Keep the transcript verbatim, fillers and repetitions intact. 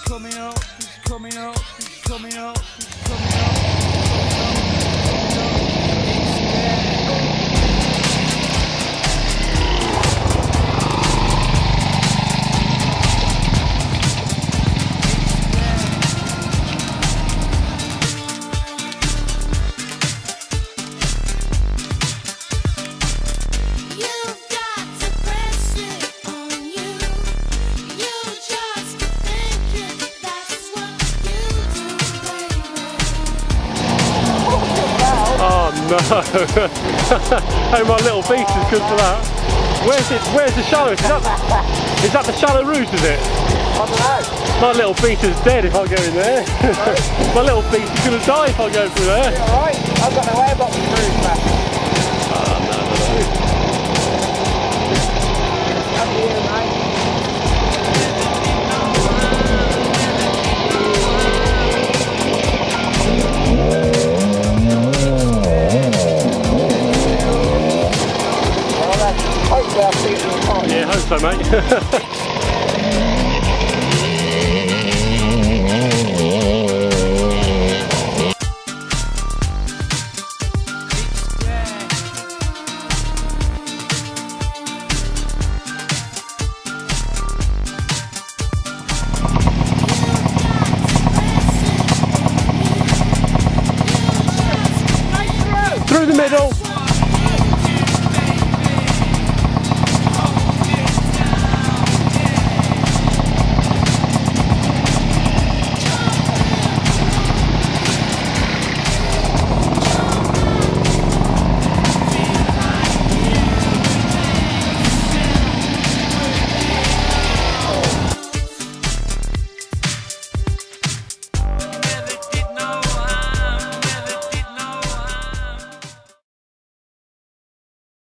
coming up, he's coming up, he's coming up, he's coming up. No. Oh, my little beast is good for that. Where's it? Where's the shallow? Is that, is that the shallow route, is it? I don't know. My little beast is dead if I go in there. My little beast is going to die if I go through there. Yeah, alright. I've got no airbox through, man. Ah, no, no, no. Come here, mate. Yeah, hope so, mate. Through the middle.